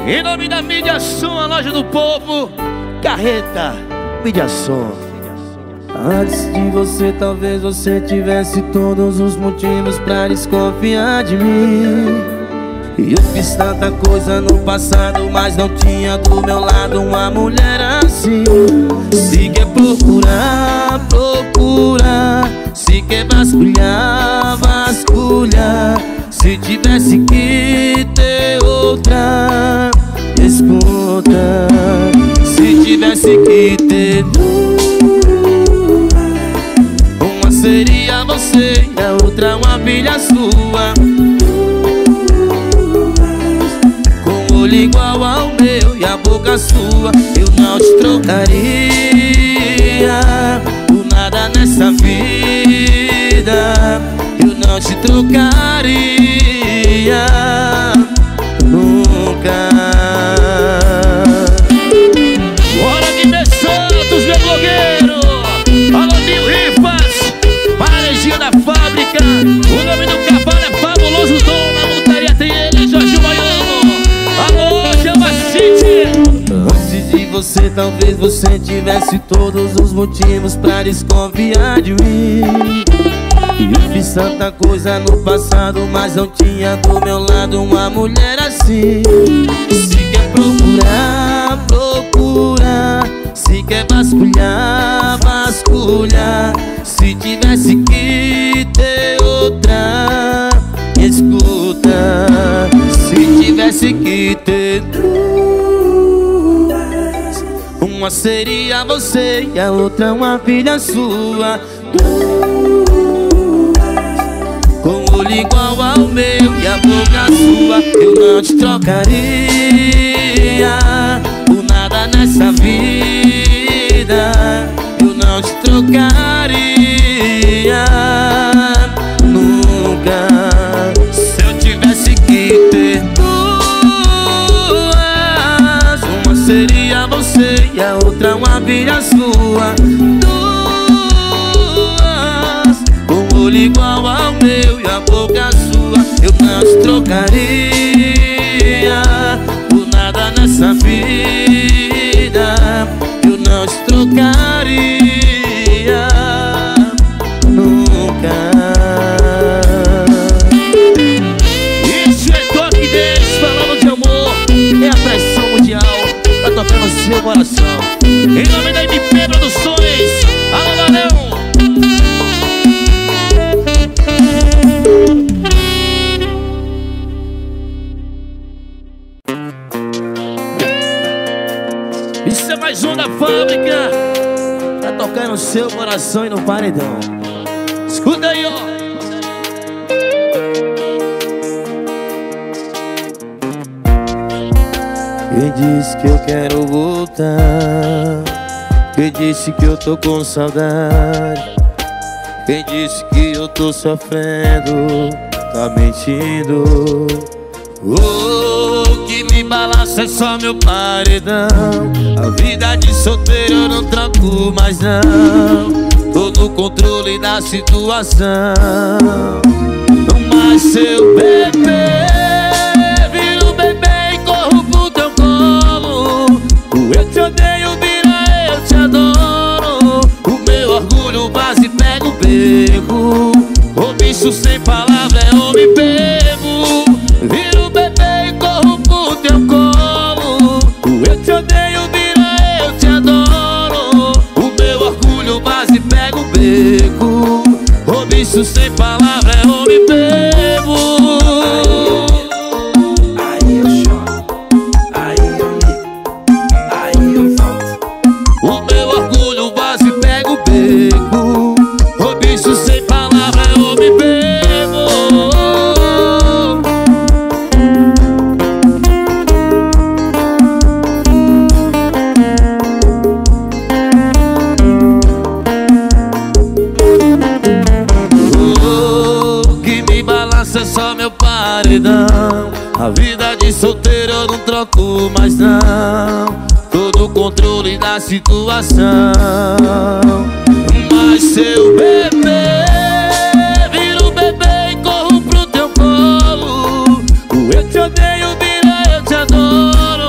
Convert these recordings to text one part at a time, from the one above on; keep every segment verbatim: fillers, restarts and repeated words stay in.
Em nome da Mídia Som, a loja do povo, Carreta, Mídia Som. Antes de você, talvez você tivesse todos os motivos pra desconfiar de mim. E eu fiz tanta coisa no passado, mas não tinha do meu lado uma mulher assim. Se quer procurar, procura. Se quer vasculhar, vasculha. Se tivesse que ter outra, escuta. Se tivesse que ter duas, uma seria você e a outra uma filha sua, com o olho igual ao meu e a boca sua. Eu não te trocaria por nada nessa vida. Eu não te trocaria nunca. Bora de B Santos, meu blogueiro. Alô, Nil Rifas, Varejinha da Fábrica. O nome do cavalo é Fabuloso Dom. Na montaria tem ele, Jorge Baiano. Alô, Jamba City. Antes de você, talvez você tivesse todos os motivos pra desconfiar de mim. E eu fiz tanta coisa no passado, mas não tinha do meu lado uma mulher assim. Se quer procurar, procura. Se quer vasculhar, vasculha. Se tivesse que ter outra, escuta. Se tivesse que ter duas, uma seria você e a outra uma filha sua, com o olho igual ao meu e a boca sua. Eu não te trocaria por nada nessa vida. Eu não te trocaria nunca. Se eu tivesse que ter duas, uma seria você e a outra uma filha sua, com o olho igual ao meu e a boca sua. Eu não te trocaria por nada nessa vida. Eu não te trocaria nunca. Isso é toque deles, falando de amor. É a pressão mundial, tá tocando seu coração. Em nome da M P Produções. Alô, Valeu. Isso é mais um da Fábrica. Tá tocando no seu coração e no paredão. Escuta aí, ó. Quem disse que eu quero voltar? Quem disse que eu tô com saudade? Quem disse que eu tô sofrendo? Tá mentindo. Oh, que me balança é só meu paredão. A vida de solteiro eu não troco mais não. Tô no controle da situação. Mas seu bebê vira o bebê e corro pro teu colo. Eu te odeio, vira eu te adoro. O meu orgulho base pega o beco. O bicho sem palavra é homem bebo. Vira o bebê e corro pro teu colo. Eu te odeio, vira eu te adoro. O meu orgulho base pega o beco. O bicho sem palavra é homem bebo. Aí eu choro, aí eu ligo, aí eu volto. O meu orgulho base pega o beco. O bicho sem palavra é homem bebo. Oh, que me balança é só meu paredão. A vida de solteiro eu não troco mais não. Todo o controle da situação. Mas seu bebê vira o bebê e corro pro teu colo. Eu te odeio, vira eu te adoro.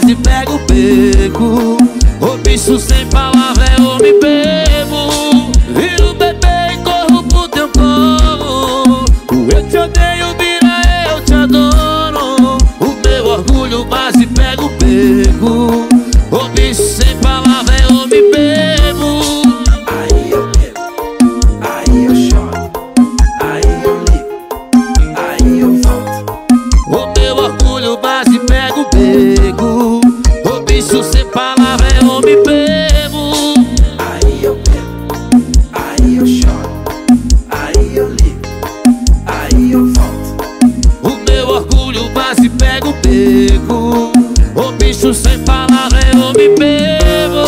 e pego o beco. O bicho sem palavra é eu me bebo. Viro bebê e corro pro teu colo. O eu te odeio vira eu te adoro. O meu orgulho base e pego o beco. O bicho sem palavra é eu me bebo. Aí eu bebo, aí eu choro, aí eu ligo, aí eu volto. O meu orgulho base e pego o beco. O bicho sem palavra é eu me bebo. Aí eu bebo, aí eu choro, aí eu ligo, aí eu volto. O meu orgulho base e pego o beco. O bicho sem palavra é eu me bebo.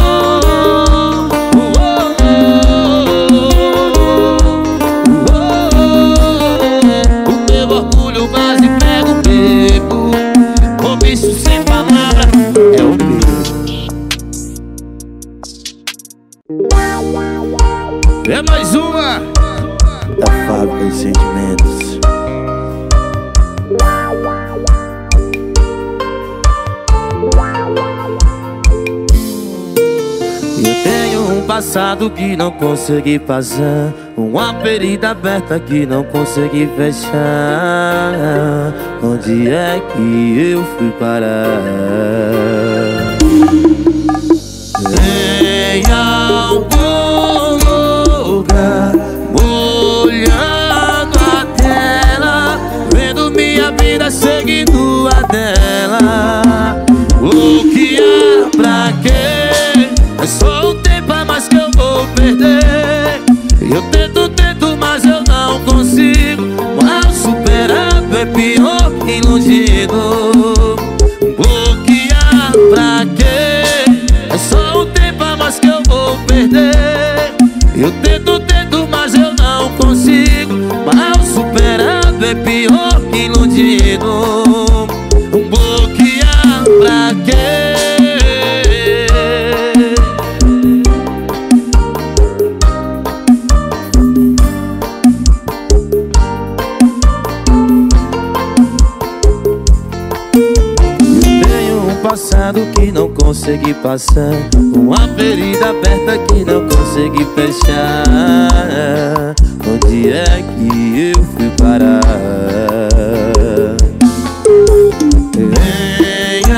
O meu orgulho base e pego o beco. O bicho sem palavra é o beco. É mais uma da fábrica de sentimentos. Eu tenho um passado que não consegui passar, uma ferida aberta que não consegui fechar. Onde é que eu fui parar? Em algum lugar, olhando a tela, vendo minha vida seguindo a dela. Bloquear pra quê? É só um tempo a mais que eu vou perder. Eu tento, tento, mas eu não consigo. Mal superado é pior que iludido. Bloquear pra quê? É só um tempo a mais que eu vou perder. Eu tento, tento, mas eu não consigo. Mal superado é pior que iludido. Bloquear pra quê? Passado que não consegui passar, uma ferida aberta que não consegui fechar. Onde é que eu fui parar? Em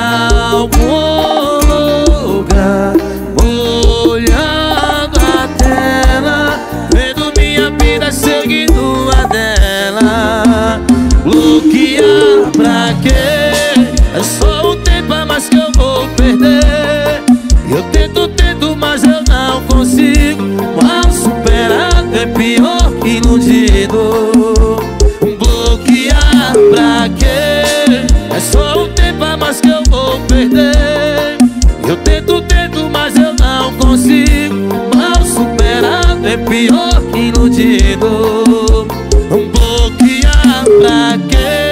algum lugar, olhando a tela, vendo minha vida seguindo a dela. Bloquear pra quê? É só um tempo a mais que eu vou perder. Eu tento, tento, mas eu não consigo. Mal superado é pior que iludido. Bloquear pra quê? É só um tempo a mais que eu vou perder. Eu tento, tento, mas eu não consigo. Mal superado é pior que iludido. Bloquear pra quê?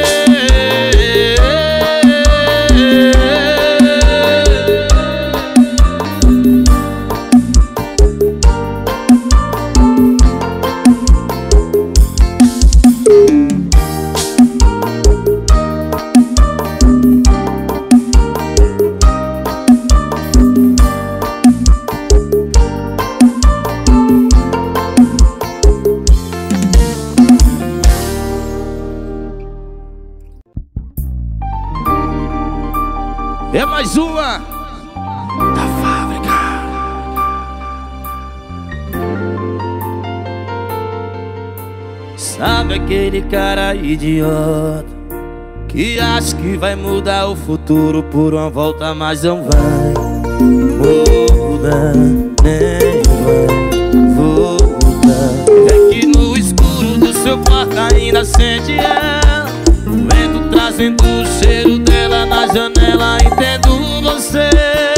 É mais uma da fábrica. Sabe aquele cara idiota que acha que vai mudar o futuro por uma volta, mas não vai mudar, nem vai voltar. É que no escuro do seu quarto ainda sente ela, o vento trazendo o cheiro dela na janela. Entendo você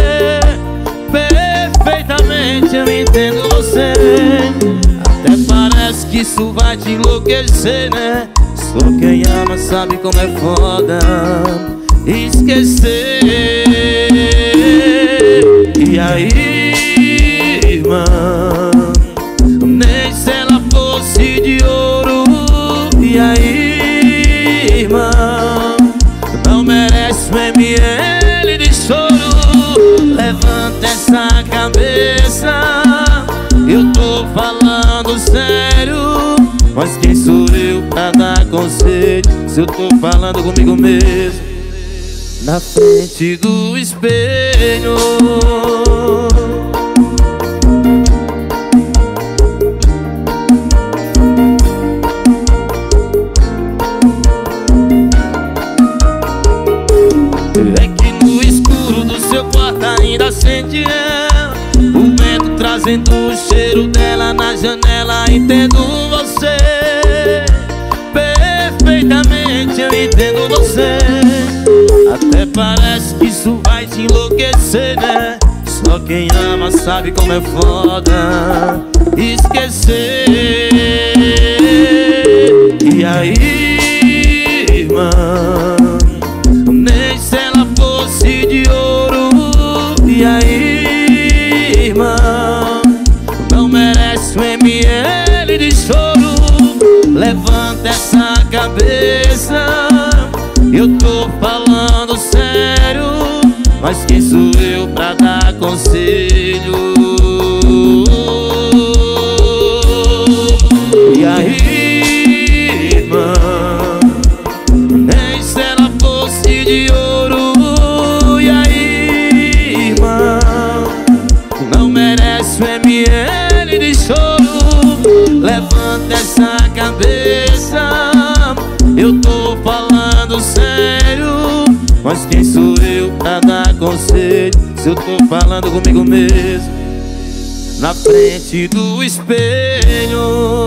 perfeitamente, eu entendo você. Até parece que isso vai te enlouquecer, né? Só quem ama sabe como é foda esquecer. E aí, irmã, nem se ela fosse de ouro. E aí, irmão, não merece um M L de chá. conselho se eu tô falando comigo mesmo na frente do espelho. É que no escuro do seu quarto ainda acende ela, o vento trazendo o cheiro dela na janela. Entendo você perfeitamente, eu entendo você. Até parece que isso vai te enlouquecer, né? Só quem ama sabe como é foda esquecer. E aí, irmã, nem se ela fosse de ouro. E aí, irmã, não merece um ml de choro. Levanta essa cabeça, eu tô falando sério, mas quem sou eu pra dar conselho? E aí, irmã, nem se ela fosse de ouro. E aí, irmã, não merece um ml de choro. Levanta essa cabeça, eu tô falando sério, mas quem sou eu pra dar conselho se eu tô falando comigo mesmo na frente do espelho?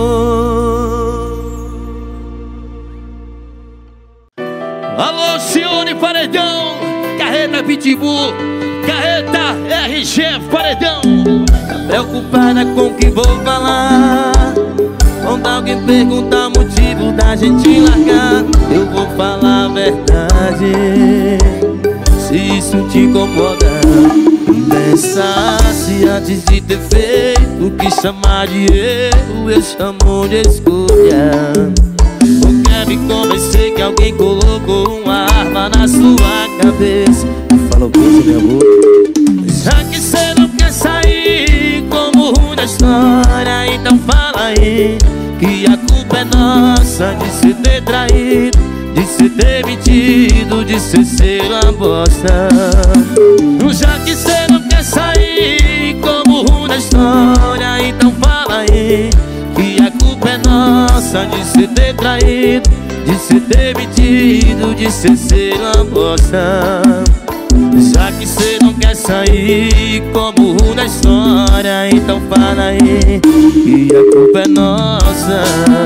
Alô, Cione Paredão, Carreta Pitbull, Carreta R G Paredão. Tá preocupada com o que vou falar? Quando alguém perguntar o motivo da gente largar, eu vou falar a verdade. Se isso te incomoda, pensasse antes de ter feito o que chamar de erro, eu chamo de escolha. Ou quer me convencer que alguém colocou uma arma na sua cabeça e falou coisa minha boca? Já que cê não quer sair como ruim da história, então fala aí que a culpa é nossa de se ter traído, de se ter mentido, de ser ser uma bosta. Já que cê não quer sair como ruim da história, então fala aí que a culpa é nossa de se ter traído, de se ter mentido, de ser ser uma bosta. Já que cê não quer sair como ruim da história, então fala aí que a culpa é nossa.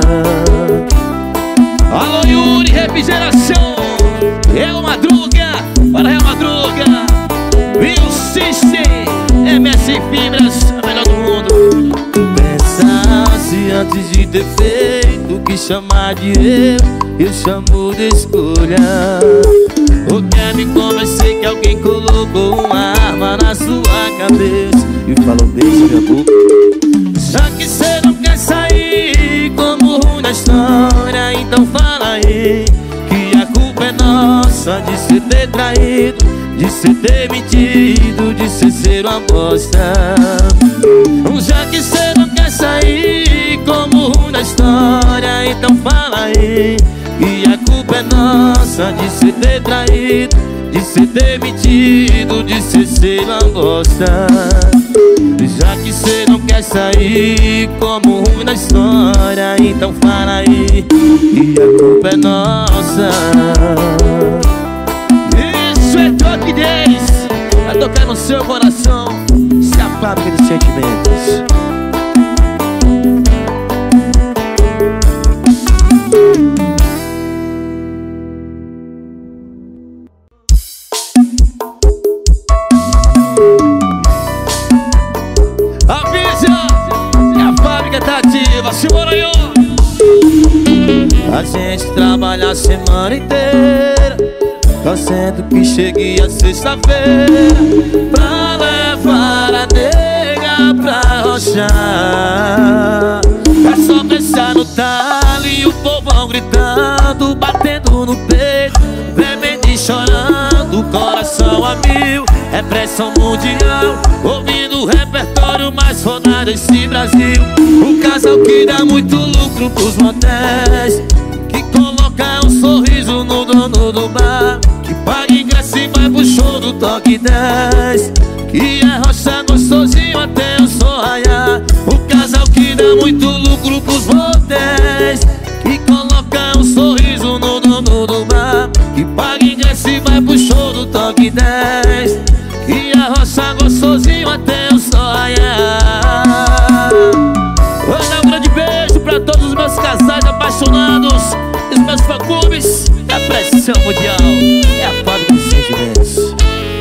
Alô, Yuri, refrigeração, Real Madruga, para Real Madruga, Will System, M S Fibras, a melhor do mundo. Pensasse antes de ter feito o que chamar de erro, eu chamo de escolha. Ou quer me convencer que alguém colocou uma arma na sua cabeça e falou beija minha boca? Já que cê não quer sair como ruim da história, então fala aí que a culpa é nossa de se ter traído, de se ter mentido, de se ser uma bosta. Já que cê não quer sair como ruim da história, então fala aí que a culpa é nossa de se ter traído, de se ter mentido, de se ser uma bosta. Já que cê não quer sair como ruim da história, então fala aí que a culpa é nossa. Isso é Toque dez, vai tocar no seu coração. Se a fábrica de sentimentos. Simona aí, ó. A gente trabalha a semana inteira, torcendo que chegue a sexta-feira pra levar a nega pra rochar. É só pensar no talo e o povão gritando, batendo no peito, tremendo e chorando, coração a mil. É pressão mundial, ouvindo o repertório mais rodado desse Brasil. Um casal que dá muito lucro pros motéis, que coloca colocar um sorriso no dono do bar, que paga ingresso e vai pro show do Toque dez, que arrocha gostosinho até o sol raiar. O casal que dá muito lucro pros motéis, que coloca um sorriso no dono do bar, que paga ingresso e vai pro show do Toque dez, que arrocha gostosinho até o sol raiar. Vou dar um grande beijo pra todos os meus casais apaixonados, os meus fã-clubes da pressão mundial. É a fábrica de sentimentos.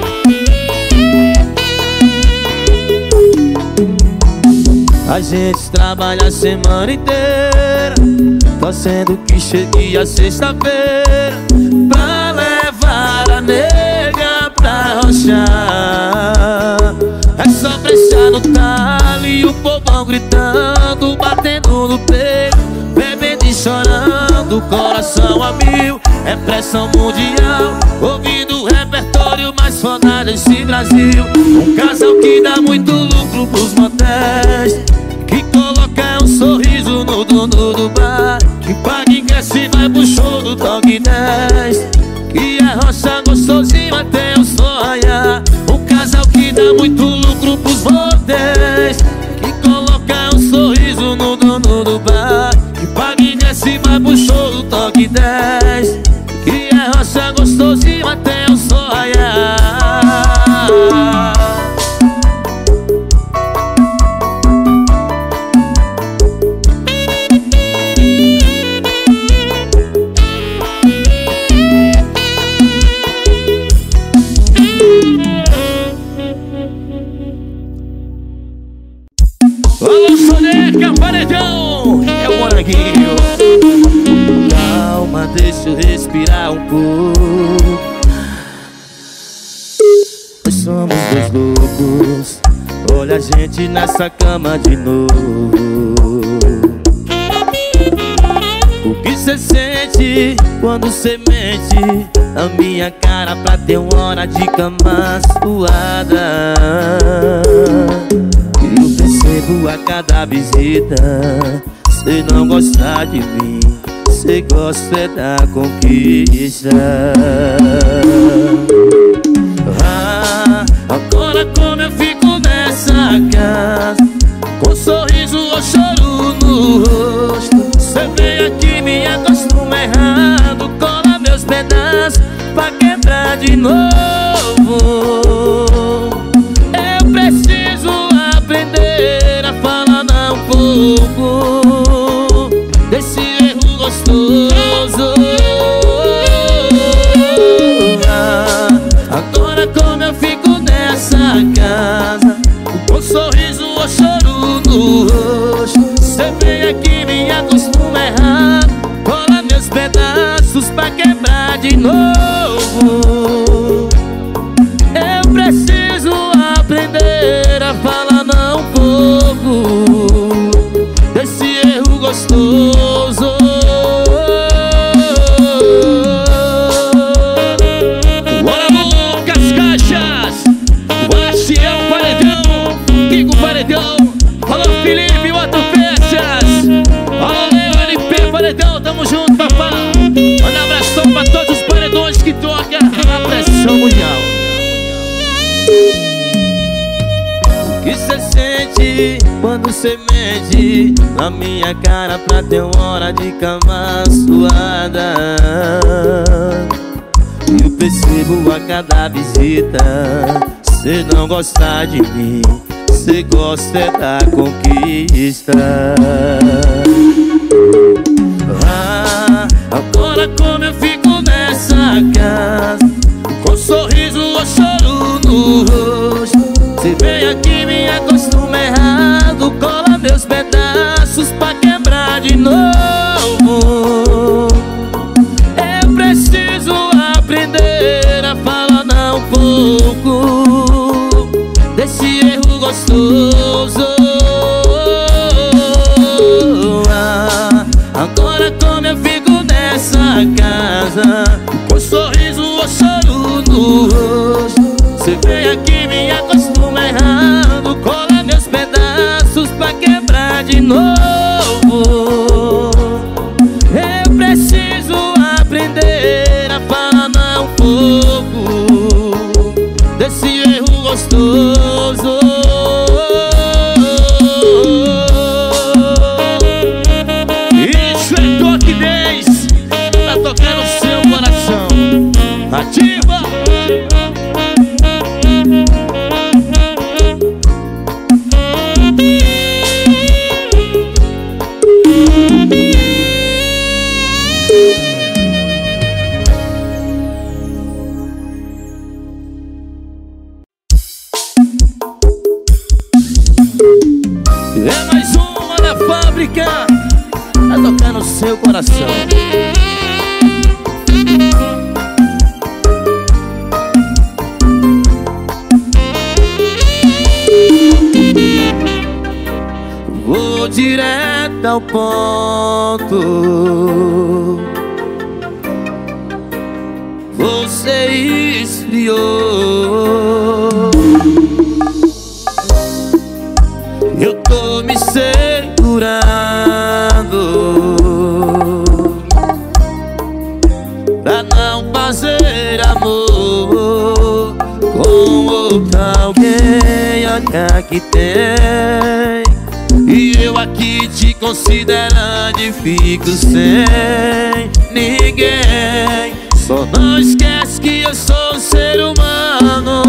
A gente trabalha a semana inteira, torcendo que chegue a sexta-feira, pra levar a nega pra rochar. É só flechar no talo e o povão gritando, batendo no peito, bebendo e chorando, coração a mil. É pressão mundial, ouvindo o repertório mais foda desse Brasil. Um casal que dá muito lucro pros motéis, que coloca um sorriso no dono do bar, que paga ingresso e vai pro show do Toque dez, que arrocha gostosinho até o sol raiar. Um casal que dá muito lucro pros motéis, que coloca um sorriso no dono do bar, que paga ingresso e vai pro show do Toque dez, que arrocha gostosinho até o sol raiar. Alô, Soneca, paredão, é o Moranguinho. Calma, deixa eu respirar um pouco. Nós somos dois loucos, olha a gente nessa cama de novo. O que cê sente quando cê mente na minha cara pra ter uma hora de cama suada? Eu percebo a cada visita, cê não gosta de mim, cê gosta é da conquista. Ah, agora como eu fico nessa casa, com um sorriso ou choro no rosto, cê vem aqui me acostuma errado, cola meus pedaços pra quebrar de novo. Eu preciso aprender a falar não pouco desse erro gostoso. Ah, agora como eu fico nessa casa, com um sorriso ou choro no rosto, cê vem aqui me acostuma errado, cola meus pedaços pra quebrar de novo. Eu preciso aprender a falar não pouco desse erro gostoso. Bora, Lucas Caixas, Bastião Paredão, Kiko Paredão. Alô, Felipe, Otto Peças. Alô, Leo L P Paredão, tamo junto, papá. Manda um abração pra todos os paredões que tocam a pressão mundial. O que cê sente quando cê mente na minha cara pra ter uma hora de cama suada? Eu percebo a cada visita, cê não gosta de mim, cê gosta é da conquista. Ah, agora como eu fico nessa casa, com um sorriso ou choro no rosto, cê vem aqui me acostuma errado, cola meus pedaços pra quebrar de novo. Eu preciso aprender a falar não pouco desse erro gostoso. Ah, agora como eu fico nessa casa, com um sorriso ou choro no rosto, cê vem aqui me acostuma errado, cola meus pedaços pra quebrar de novo. Eu preciso pouco desse erro gostoso. Isso é toque dez, pra tocar no seu coração. Ativa! É mais uma da fábrica, Vai tocar no seu coração. Vou direto ao ponto. Você esfriou. Eu tô me segurando pra não fazer amor com outra alguém. Olha que tem, e eu aqui te considerando e fico sem ninguém. Só não esquece que eu sou um ser humano.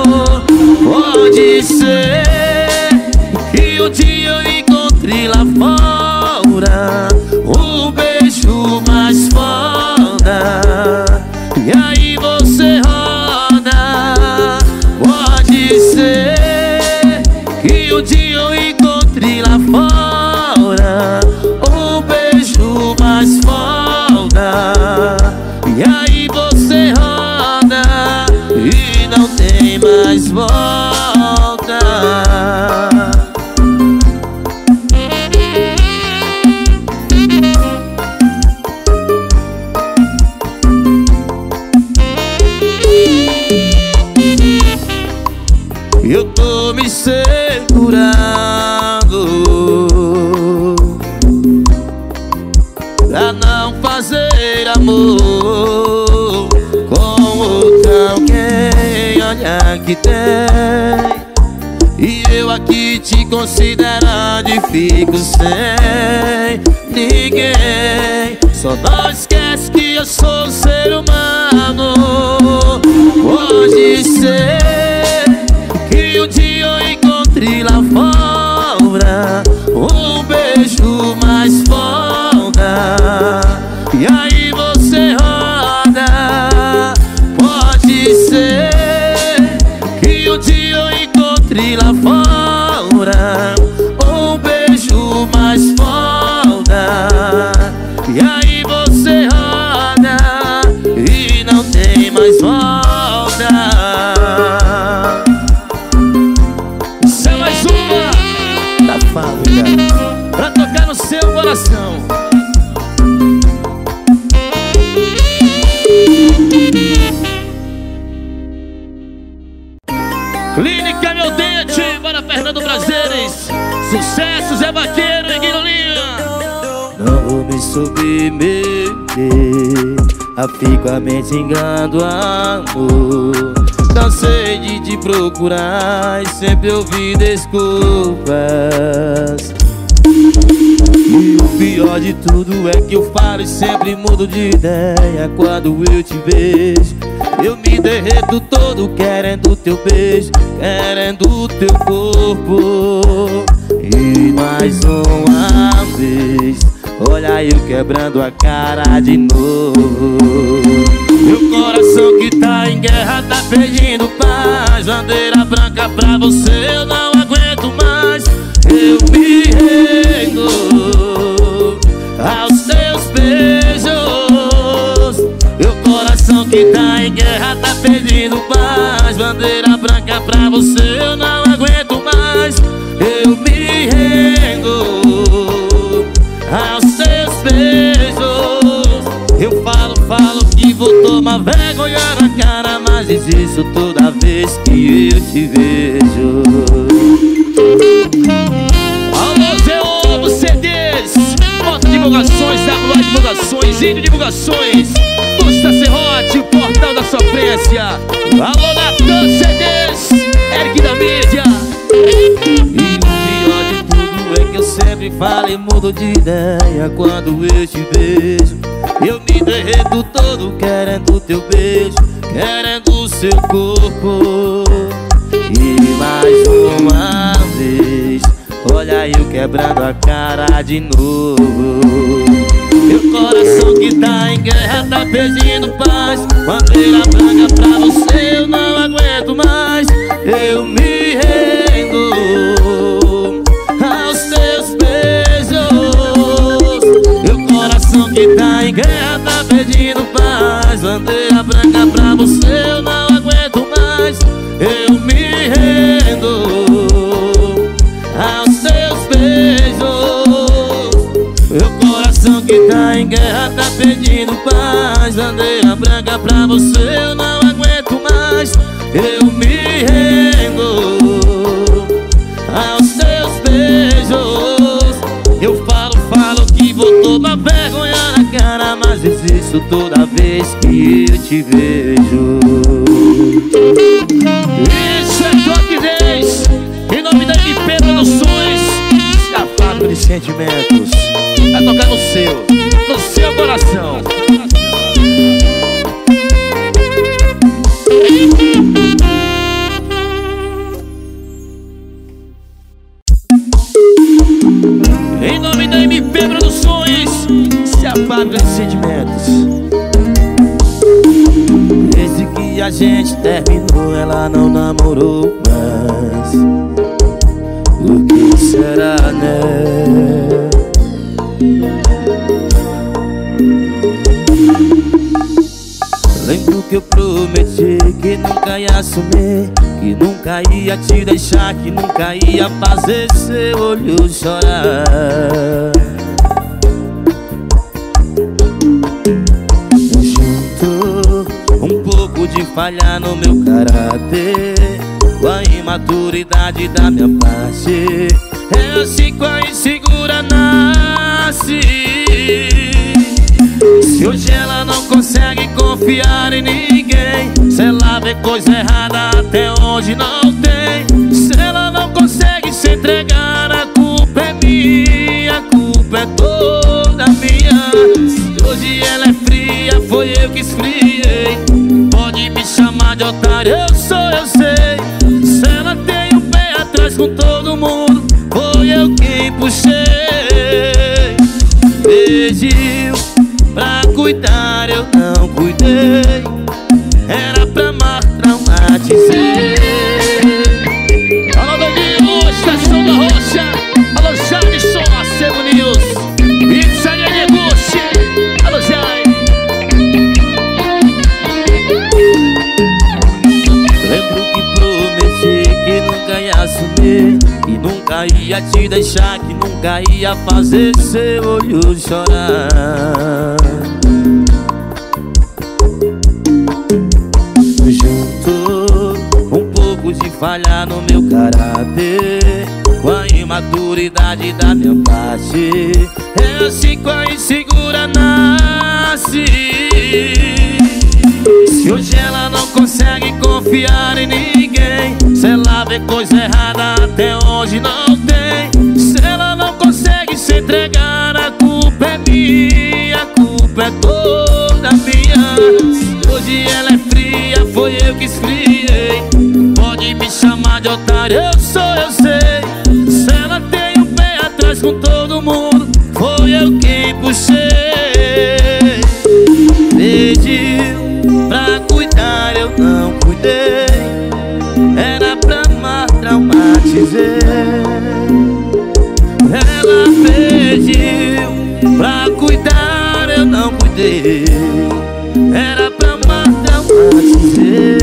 Pode ser que um dia eu encontre lá fora um beijo mais foda, e aí você roda. Pode ser que um dia eu encontre lá fora um beijo mais foda, e aí você roda e não tem mais volta. Eu tô me segurando pra não fazer amor com outra alguém. Olha que tem, e eu aqui te considerando e fico sem ninguém. Só não esquece que eu sou um ser humano. Pode ser que um dia eu encontre lá fora um beijo mais foda, e aí você roda. Pode ser que um dia eu encontre lá fora um beijo mais foda, e aí você roda e não tem mais volta. isso é mais uma Da fábrica. pra tocar no seu coração. Clínica Meu Dente, para Fernando Prazeres. Sucesso, Zé Vaqueiro e Guirolinha. Não vou me submeter a ficar mendigando amor. Cansei de te procurar e sempre ouvir desculpas. E o pior de tudo é que eu falo e sempre mudo de ideia. Quando eu te vejo, eu me derreto todo querendo teu beijo, querendo teu corpo. E mais uma vez, olha eu quebrando a cara de novo. Meu coração que tá em guerra tá pedindo paz. Bandeira branca pra você eu não aguento mais. Eu me rendo aos teus beijos. Meu coração que tá em guerra tá pedindo paz. Bandeira branca pra você eu não aguento mais. Eu me rendo aos teus beijos. Eu falo, falo que vou tomar vergonha na cara, mas desisto toda vez que eu te vejo. Alô, Zé Ovo C Ds, Foto Divulgações, W A Divulgações, Índio Divulgações, Costa Serrote, o Portal da sofrência. Alô, Natan C Ds, Eric da mídia. E o pior de tudo é que eu sempre falo e mudo de ideia quando eu te vejo. Eu me derreto todo querendo teu beijo, querendo o seu corpo. E mais uma vez, olha eu quebrando a cara de novo. Meu coração que tá em guerra tá pedindo paz. Bandeira branca pra você eu não aguento mais. Eu me rendo aos teus beijos. Meu coração que tá em guerra tá pedindo paz. Bandeira branca pra você eu não aguento mais. Eu me rendo aos teus beijos. Meu coração que tá em guerra tá pedindo paz. Bandeira branca pra você eu não aguento mais. Eu me rendo aos teus beijos. Eu falo, falo que vou tomar vergonha na cara, mas existo toda vez que eu te vejo. Isso é Toque dez, em nome da M P Produções. Se a fábrica de sentimentos vai tocar no seu, no seu coração. Em nome da M P Produções, se a fábrica de sentimentos. Desde que a gente terminou, ela não namorou mais. O que será, né? Lembro que eu prometi que nunca ia assumir, que nunca ia te deixar, que nunca ia fazer seu olho chorar. Junto um pouco de falha no meu caráter com a imaturidade da minha parte. É assim que a insegura nasce. Se hoje ela não consegue confiar em ninguém, se ela vê coisa errada até hoje não tem, se ela não consegue se entregar, a culpa é minha, a culpa é toda minha. Se hoje ela é fria, foi eu que esfriei. Pode me chamar de otário, eu sou, eu sei. Se ela tem o pé atrás com todo mundo, foi eu quem puxei. Pediu pra cuidar, eu não cuidei. Era pra amar, traumatizei. Alô, Doninho, Estação da Rocha. Alô, Jadson, Marcelo News. Pizzaria Neguchi. Alô, Jai. Lembro que prometi que nunca ia assumir, que nunca ia te deixar, que nunca ia fazer seu olho chorar. Junto um pouco de falha no meu caráter com a imaturidade da minha parte. É assim que a insegura nasce. Se hoje ela não consegue confiar em ninguém, se ela vê coisa errada até hoje não tem, se ela não consegue se entregar, a culpa é minha, a culpa é toda minha. Se hoje ela é fria, foi eu que esfriei. Pode me chamar de otário, eu sou, eu sei. Se ela tem o pé atrás com todo mundo, foi eu quem puxei. Pediu pra cuidar, eu não cuidei. Era pra amar, traumatizei. Ela pediu pra cuidar, eu não cuidei. Era pra amar, traumatizei.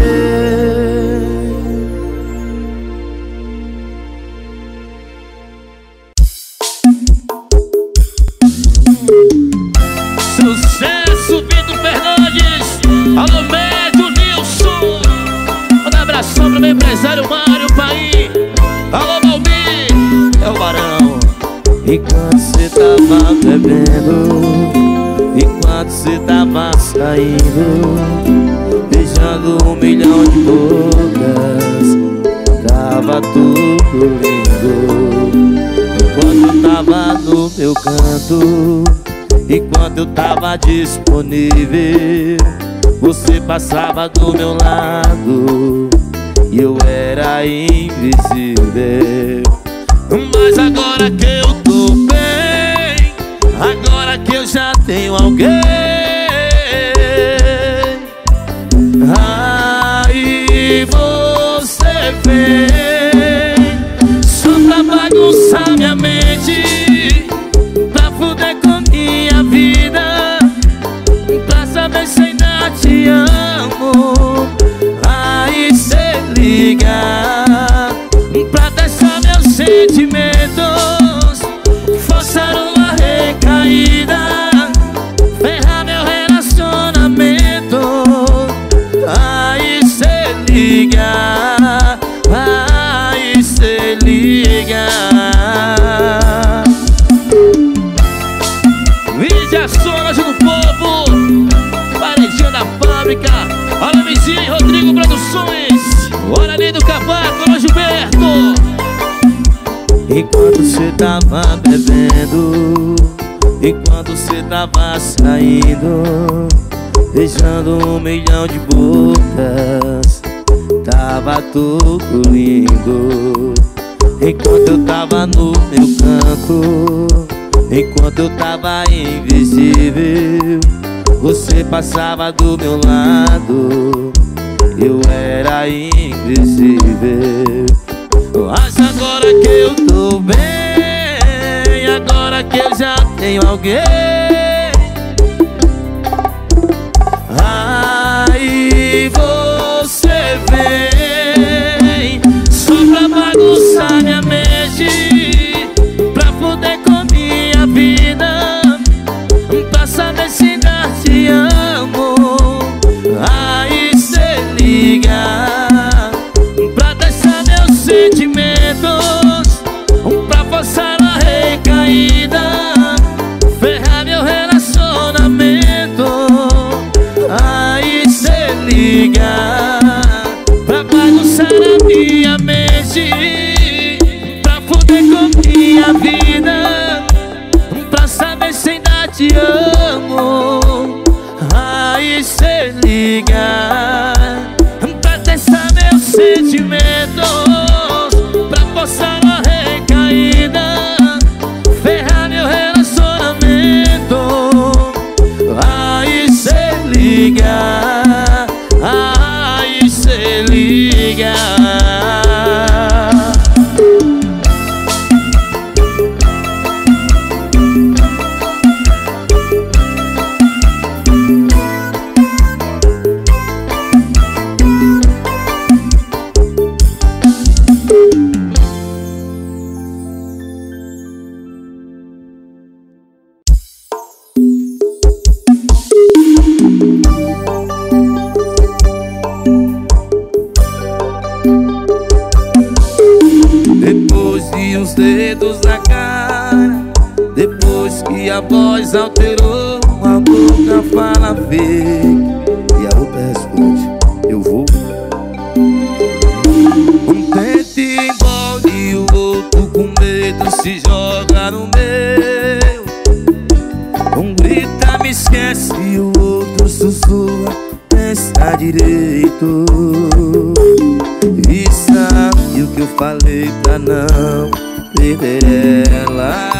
Sucesso, Vitor Fernandes. Alô, Médio Nilson. Manda um abração pro meu empresário Mário Paim. Alô, Malmi. É o Barão. Enquanto cê tava bebendo, enquanto cê tava saindo, beijando beijando um milhão de bocas, tava tudo lindo. Enquanto eu tava no meu canto, enquanto eu tava disponível, você passava do meu lado e eu era invisível. Mas agora que eu tô bem, agora que eu já tenho alguém, aí você vem só pra bagunçar minha mente, pra fuder com minha vida, pra saber se ainda te amo. Aí cê liga pra deixar meus sentimentos forçar uma recaída, ferrar meu relacionamento. Aí cê liga, aí cê liga. Mídia Sonas do Povo, Varejinha da Fábrica, Alô Vizinho, Rodrigo Produções, Hora ali do Cavaco, Alô Gilberto. Enquanto cê tava bebendo, enquanto cê tava saindo, beijando um milhão de bocas, tava tudo lindo. Enquanto eu tava no meu canto, enquanto eu tava invisível, você passava do meu lado, eu era invisível. Mas agora que eu tô bem, agora que eu já tenho alguém, aí você vem só pra bagunçar minha mente, pra fuder com minha vida, pra saber se ainda te amo. Aí cê liga pra deixar meus sentimentos, pra forçar a recaída, ferrar meu relacionamento. Aí cê liga pra bagunçar a minha mente, pra fuder com minha vida, pra saber se ainda te amo. Aí cê liga pra testar meus sentimentos, pra forçar a recaída, ferrar meu relacionamento. Aí cê liga, aí cê liga. Depois de uns dedos na cara, depois que a voz alterou, a boca fala fake e a roupa responde, eu vou. Um tenta ir embora e o outro com medo se joga no meu. Um grita me esquece e o outro sussurra, pensa direito. E sabe o que eu falei pra não perder ela?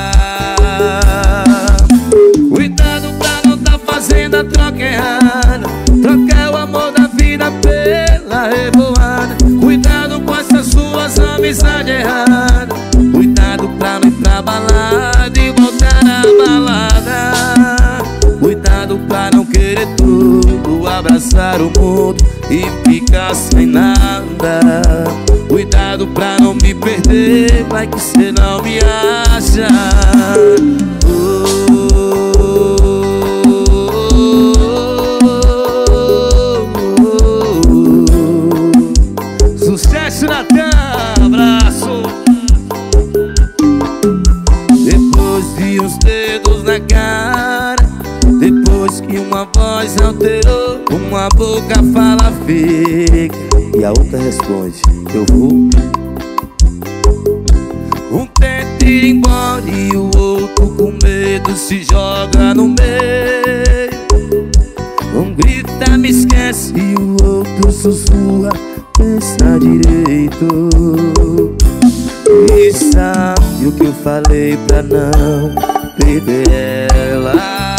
Cuidado pra não tá fazendo a troca errada, trocar o amor da vida pela revoada. Cuidado com essas suas amizades erradas, cuidado pra não ir pra balada e voltar na balada. Cuidado pra não querer tudo, abraçar o mundo e ficar sem nada. Cuidado pra não me perder, vai que cê não me acha. Oh, oh, oh, oh. Sucesso, Natan, abraço. Depois de uns dedos na cara, depois que uma voz alterou, uma boca fala fica e a outra responde, eu vou. Um tenta ir embora e o outro com medo se joga no meio. Um grita me esquece e o outro sussurra, pensa direito. E sabe o que eu falei pra não perder ela?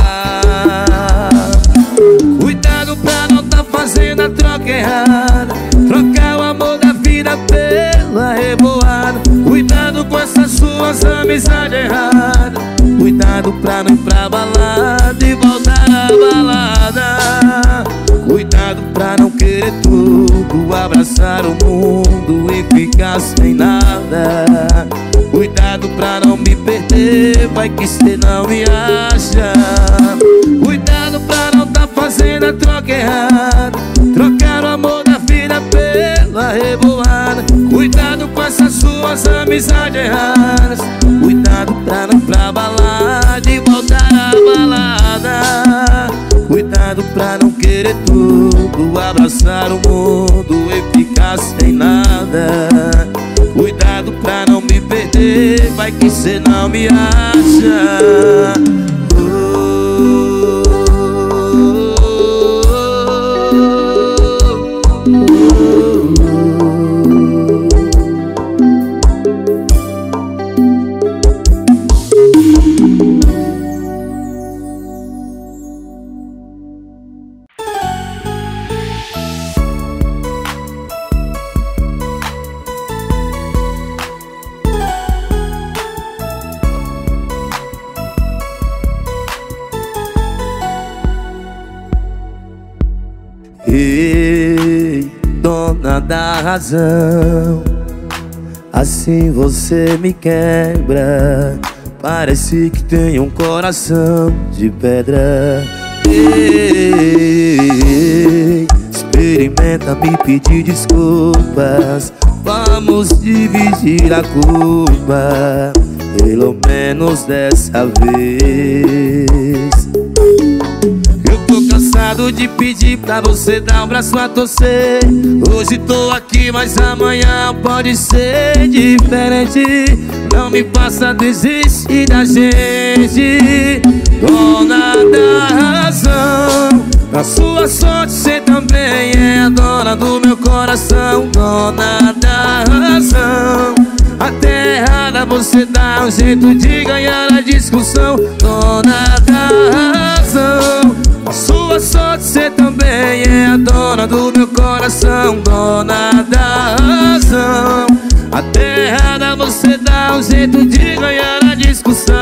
Cuidado pra não tá fazendo a troca errada, trocar o amor da vida pela revoada. Cuidado com essas suas amizades erradas, cuidado pra não ir pra balada e voltar à balada. Cuidado pra não querer tudo, abraçar o mundo e ficar sem nada. Cuidado pra não me perder, vai que cê não me acha. Cuidado pra não tá fazendo a troca errada, trocar o amor da vida pela revoada. Cuidado com essas suas amizades erradas, cuidado pra não ir pra balada e voltar à balada. Cuidado pra não querer tudo, abraçar o mundo e ficar sem nada. Cuidado pra não me perder, vai que cê não me acha. Ei, dona da razão, assim você me quebra. Parece que tem um coração de pedra. Ei, experimenta me pedir desculpas, vamos dividir a culpa, pelo menos dessa vez. Eu tô cansado de pedir pra você dar um braço a torcer. Hoje tô aqui, mas amanhã pode ser diferente. Não me faça desistir da gente, dona da razão. Na sua sorte cê também é a dona do meu coração, dona da razão. Até errada você dá um jeito de ganhar a discussão, dona da razão. A sua sorte cê também é a dona do meu coração, dona da razão. Até errada você dá um jeito de ganhar a discussão.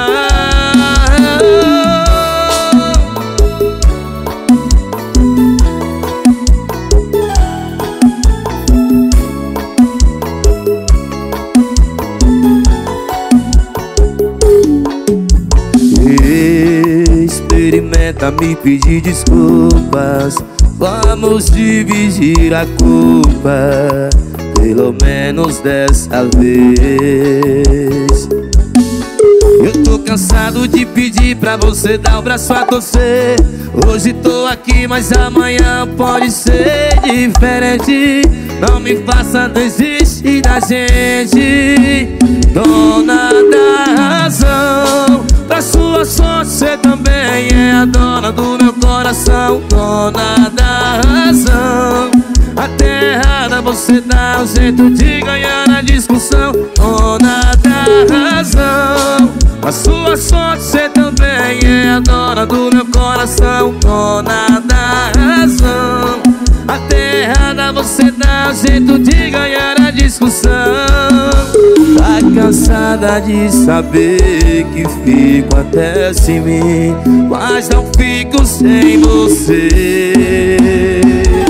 Experimenta me pedir desculpas, vamos dividir a culpa, pelo menos dessa vez. Eu tô cansado de pedir pra você dar o braço a torcer. Hoje tô aqui, mas amanhã pode ser diferente. Não me faça desistir da gente, dona da razão. Pra sua sorte cê também é a dona do meu coração, dona da razão. Até errada você dá um jeito de ganhar a discussão, dona da razão. A sua sorte cê também é a dona do meu coração, dona da razão. Até errada você dá um jeito de ganhar a discussão. Tá cansada de saber que fico até sem mim, mas não fico sem você.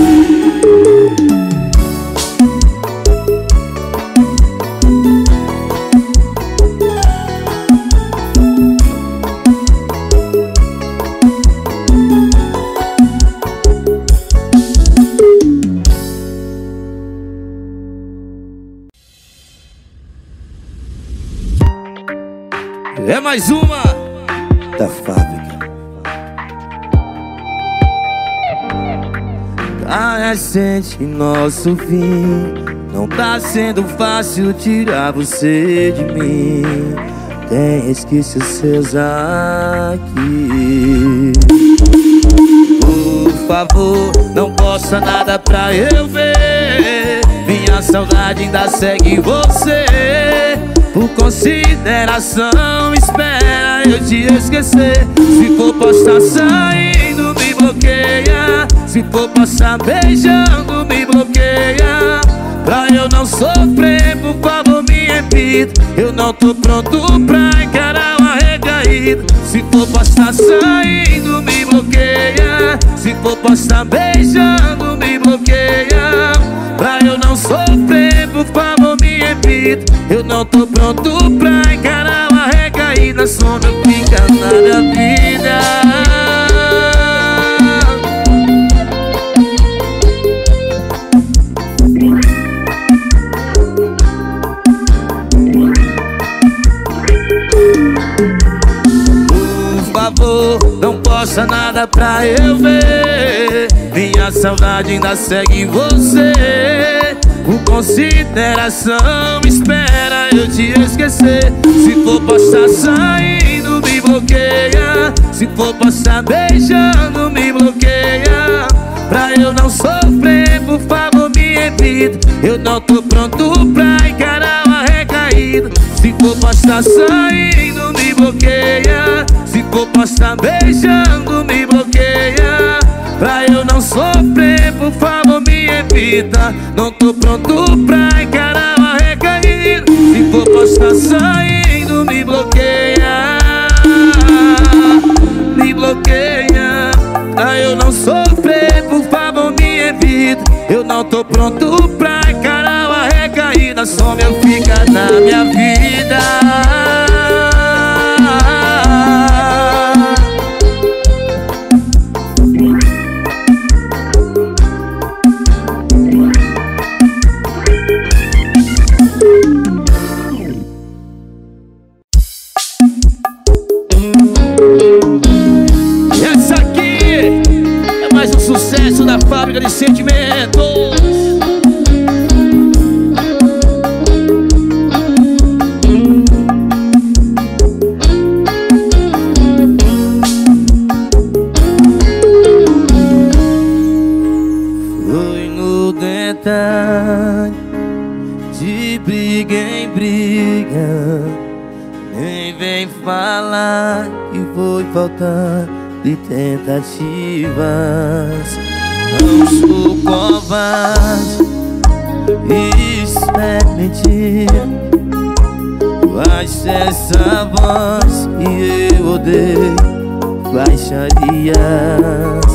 É mais uma da fábrica. tá recente nosso fim. Não tá sendo fácil tirar você de mim. Tem resquícios seus aqui. Por favor, não posta nada pra eu ver. Minha saudade ainda segue você. Por consideração, espera eu te esquecer. Se for postar saindo, me bloqueia. Se for postar beijando, me bloqueia. Pra eu não sofrer, por favor me evita. Eu não tô pronto pra encarar uma recaída. Se for postar saindo, me bloqueia. Se for postar beijando, me bloqueia. Pra eu não sofrer, por favor me evita. Eu não tô pronto pra encarar uma recaída. Só não fica na minha vida. Por favor, não posta nada pra eu ver. Minha saudade ainda segue você. Por consideração, espera eu te esquecer. Se for postar saindo, me bloqueia. Se for postar beijando, me bloqueia. Pra eu não sofrer, por favor me evita. Eu não tô pronto pra encarar uma recaída. Se for postar saindo, me bloqueia. Se for postar beijando, me bloqueia. Pra eu não sofrer, por favor me evita. Não tô pronto pra encarar uma recaída. Se for postar saindo, me bloqueia. Me bloqueia. Pra eu não sofrer, por favor me evita. Eu não tô pronto pra encarar uma recaída. Só meu fica na minha vida. Sucesso da Fábrica de Sentimentos. Foi no detalhe, de briga em briga. Nem vem falar que foi faltar de tentativas. Não sou covarde, isso é mentira. Mas essa voz que eu odeio, baixarias.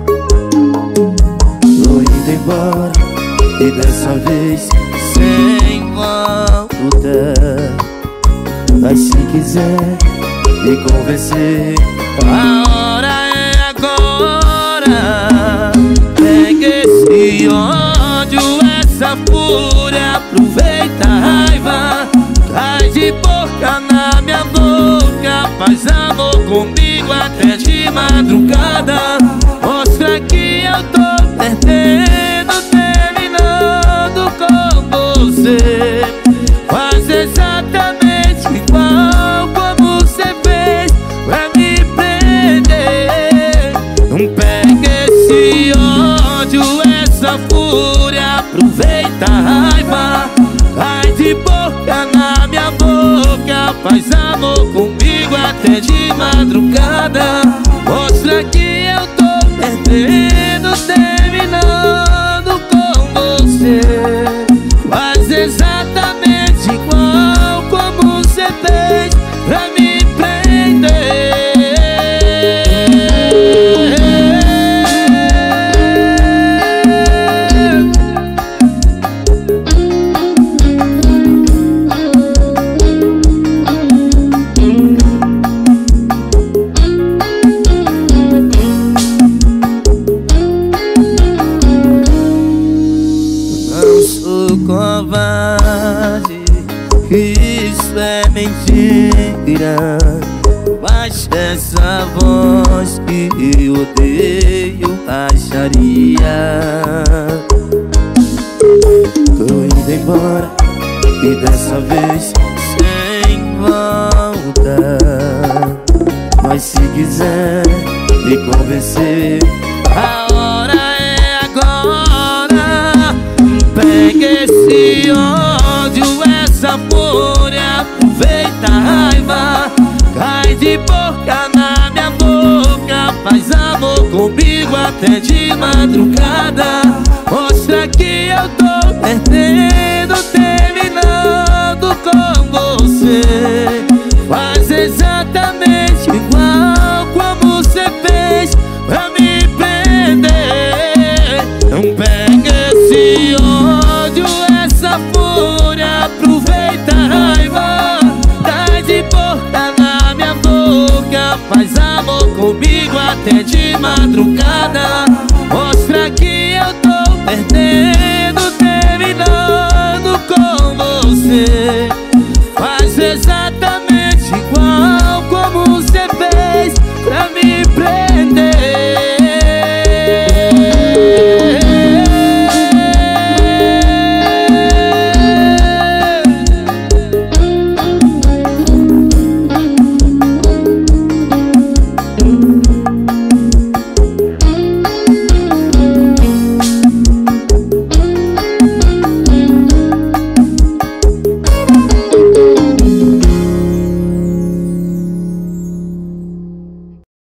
Tô indo embora e dessa vez sem volta. Mas se quiser me convencer, a hora é agora. Pega esse ódio, essa fúria, aproveita a raiva. Traz de boca na minha boca, faz amor comigo até de madrugada. Mostra que eu tô perdendo, terminando com você. Faz exatamente igual como você fez pra me prender. Não pega esse ódio, essa fúria, aproveita a raiva. Vai de boca na minha boca, faz amor comigo até de madrugada. Mostra que eu tô perdendo, terminando com você. Faz exatamente igual como você fez pra me prender. Covarde, isso é mentira. Baixa essa voz que eu odeio, baixaria. Tô indo embora e dessa vez sem volta. Mas se quiser me convencer, a hora é agora. Pega esse ódio, essa fúria, aproveita a raiva, cai de boca na minha boca, faz amor comigo até de madrugada. Mostra que eu tô perdendo.